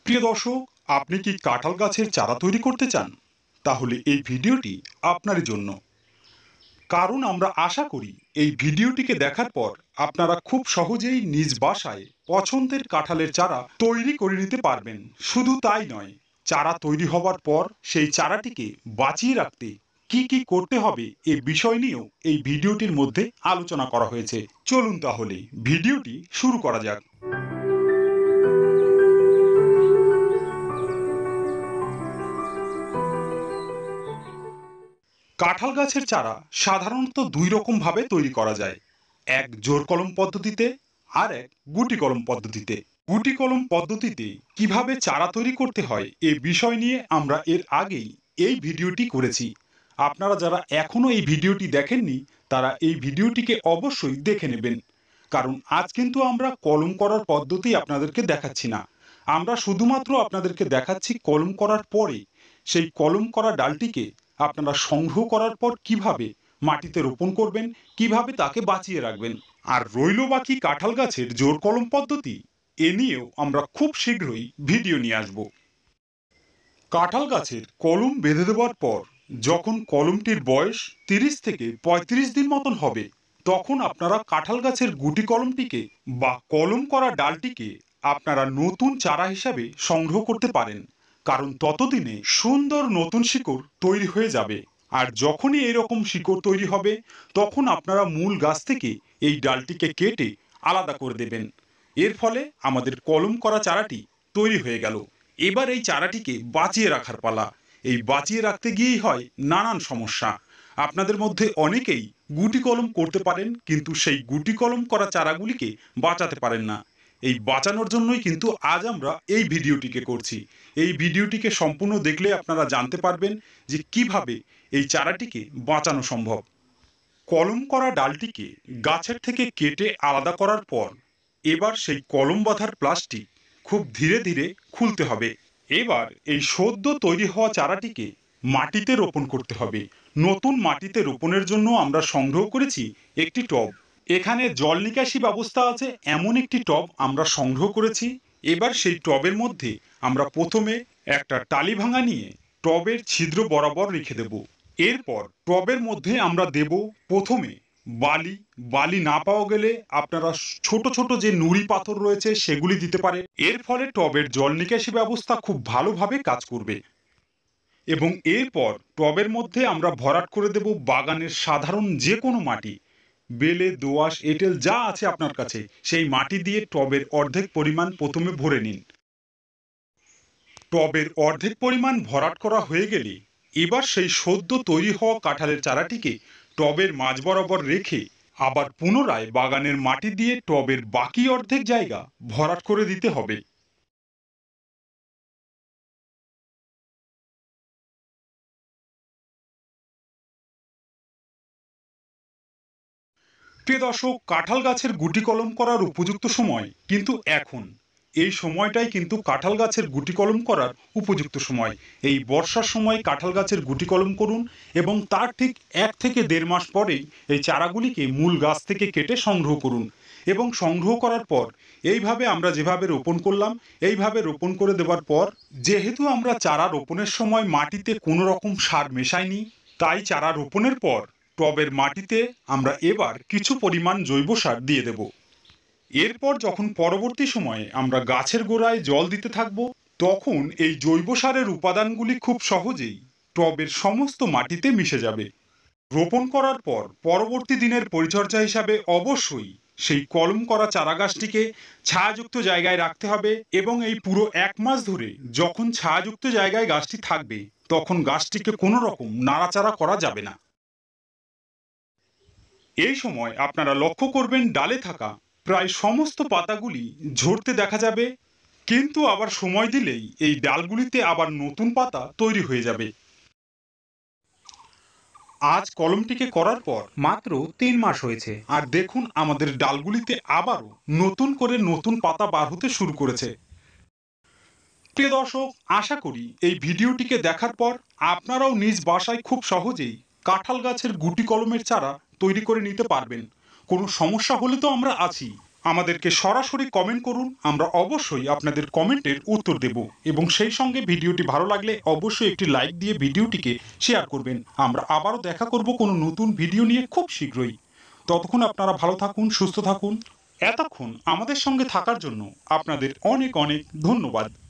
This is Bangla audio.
প্রিয় দর্শক, আপনি কি কাঁঠাল গাছের চারা তৈরি করতে চান? তাহলে এই ভিডিওটি আপনারই জন্য। কারণ আমরা আশা করি এই ভিডিওটিকে দেখার পর আপনারা খুব সহজেই নিজ বাসায় পছন্দের কাঁঠালের চারা তৈরি করে নিতে পারবেন। শুধু তাই নয়, চারা তৈরি হওয়ার পর সেই চারাটিকে বাঁচিয়ে রাখতে কি কি করতে হবে এ বিষয় নিয়েও এই ভিডিওটির মধ্যে আলোচনা করা হয়েছে। চলুন তাহলে ভিডিওটি শুরু করা যাক। কাঁঠাল গাছের চারা সাধারণত দুই রকম ভাবে তৈরি করা যায়, এক জোর কলম পদ্ধতিতে আর এক গুটি কলম পদ্ধতিতে। গুটি কলম পদ্ধতিতে কিভাবে চারা তৈরি করতে হয় এ বিষয় নিয়ে আমরা এর আগেই এই ভিডিওটি করেছি। আপনারা যারা এখনো এই ভিডিওটি দেখেননি তারা এই ভিডিওটিকে অবশ্যই দেখে নেবেন, কারণ আজ কিন্তু আমরা কলম করার পদ্ধতি আপনাদেরকে দেখাচ্ছি না। আমরা শুধুমাত্র আপনাদেরকে দেখাচ্ছি কলম করার পরে সেই কলম করা ডালটিকে আপনারা সংগ্রহ করার পর কিভাবে মাটিতে রোপণ করবেন, কিভাবে তাকে বাঁচিয়ে রাখবেন। আর রইল বাকি কাঁঠাল গাছের জোর কলম পদ্ধতি, এ নিয়েও আমরা খুব শীঘ্রই ভিডিও নিয়ে আসব। কাঁঠাল গাছের কলম বেঁধে দেওয়ার পর যখন কলমটির বয়স 30 থেকে 35 দিন মতন হবে, তখন আপনারা কাঁঠাল গাছের গুটি কলমটিকে বা কলম করা ডালটিকে আপনারা নতুন চারা হিসাবে সংগ্রহ করতে পারেন, কারণ ততদিনে সুন্দর নতুন শিকড় তৈরি হয়ে যাবে। আর যখনই এরকম শিকড় তৈরি হবে তখন আপনারা মূল গাছ থেকে এই ডালটিকে কেটে আলাদা করে দেবেন। এর ফলে আমাদের কলম করা চারাটি তৈরি হয়ে গেল। এবার এই চারাটিকে বাঁচিয়ে রাখার পালা। এই বাঁচিয়ে রাখতে গিয়েই হয় নানান সমস্যা। আপনাদের মধ্যে অনেকেই গুটি কলম করতে পারেন, কিন্তু সেই গুটি কলম করা চারাগুলিকে বাঁচাতে পারেন না। এই বাঁচানোর জন্যই কিন্তু আজ আমরা এই ভিডিওটিকে করছি। এই ভিডিওটিকে সম্পূর্ণ দেখলে আপনারা জানতে পারবেন যে কিভাবে এই চারাটিকে বাঁচানো সম্ভব। কলম করা ডালটিকে গাছের থেকে কেটে আলাদা করার পর এবার সেই কলম বাঁধার প্লাস্টিক খুব ধীরে ধীরে খুলতে হবে। এবার এই সদ্য তৈরি হওয়া চারাটিকে মাটিতে রোপণ করতে হবে। নতুন মাটিতে রোপণের জন্য আমরা সংগ্রহ করেছি একটি টব। এখানে জল নিকাশি ব্যবস্থা আছে এমন একটি টব আমরা সংগ্রহ করেছি। এবার সেই টবের মধ্যে আমরা প্রথমে একটা টালি ভাঙা নিয়ে টবের ছিদ্র বরাবর রেখে দেব। এরপর টবের মধ্যে আমরা দেব প্রথমে বালি। বালি না পাওয়া গেলে আপনারা ছোট ছোট যে নুড়ি পাথর রয়েছে সেগুলি দিতে পারে। এর ফলে টবের জল নিকাশি ব্যবস্থা খুব ভালোভাবে কাজ করবে। এবং এরপর টবের মধ্যে আমরা ভরাট করে দেব বাগানের সাধারণ যে কোনো মাটি, বেলে, দোআঁশ, এঁটেল যা আছে আপনার কাছে সেই মাটি দিয়ে টবের অর্ধেক পরিমাণ প্রথমে ভরে নিন। টবের অর্ধেক পরিমাণ ভরাট করা হয়ে গেলে এবার সেই সদ্য তৈরি হওয়া কাঁঠালের চারাটিকে টবের মাঝ বরাবর রেখে আবার পুনরায় বাগানের মাটি দিয়ে টবের বাকি অর্ধেক জায়গা ভরাট করে দিতে হবে। প্রিয় দর্শক, কাঁঠাল গাছের গুটি কলম করার উপযুক্ত সময় কিন্তু এখন। এই সময়টাই কিন্তু কাঁঠাল গাছের গুটি কলম করার উপযুক্ত সময়। এই বর্ষার সময় কাঁঠাল গাছের গুটি কলম করুন এবং তার ঠিক 1 থেকে 1.5 মাস পরেই এই চারাগুলিকে মূল গাছ থেকে কেটে সংগ্রহ করুন। এবং সংগ্রহ করার পর এইভাবে আমরা যেভাবে রোপণ করলাম এইভাবে রোপণ করে দেওয়ার পর, যেহেতু আমরা চারা রোপণের সময় মাটিতে কোনো রকম সার মেশাইনি, তাই চারা রোপণের পর টবের মাটিতে আমরা এবার কিছু পরিমাণ জৈব সার দিয়ে দেব। এরপর যখন পরবর্তী সময়ে আমরা গাছের গোড়ায় জল দিতে থাকব, তখন এই জৈব সারের উপাদানগুলি খুব সহজেই টবের সমস্ত মাটিতে মিশে যাবে। রোপণ করার পর পরবর্তী দিনের পরিচর্যা হিসাবে অবশ্যই সেই কলম করা চারাগাছটিকে ছায়াযুক্ত জায়গায় রাখতে হবে এবং এই পুরো 1 মাস ধরে যখন ছায়াযুক্ত জায়গায় গাছটি থাকবে তখন গাছটিকে কোনো রকম নাড়াচাড়া করা যাবে না। এই সময় আপনারা লক্ষ্য করবেন ডালে থাকা প্রায় সমস্ত পাতাগুলি ঝরতে দেখা যাবে, কিন্তু আবার সময় দিলেই এই ডালগুলিতে আবার নতুন পাতা তৈরি হয়ে যাবে। আজ কলমটিকে করার পর মাত্র 3 মাস হয়েছে, আর দেখুন আমাদের ডালগুলিতে আবারও নতুন করে নতুন পাতা বার হতে শুরু করেছে। প্রিয় দর্শক, আশা করি এই ভিডিওটিকে দেখার পর আপনারাও নিজ বাসায় খুব সহজেই কাঁঠাল গাছের গুটি কলমের চারা তৈরি করে নিতে পারবেন। কোনো সমস্যা হলে তো আমরা আছি, আমাদেরকে সরাসরি কমেন্ট করুন, আমরা অবশ্যই আপনাদের কমেন্টের উত্তর দেব এবং সেই সঙ্গে ভিডিওটি ভালো লাগলে অবশ্যই একটি লাইক দিয়ে ভিডিওটিকে শেয়ার করবেন। আমরা আবারও দেখা করব কোনো নতুন ভিডিও নিয়ে খুব শীঘ্রই। ততক্ষণ আপনারা ভালো থাকুন, সুস্থ থাকুন। এতক্ষণ আমাদের সঙ্গে থাকার জন্য আপনাদের অনেক অনেক ধন্যবাদ।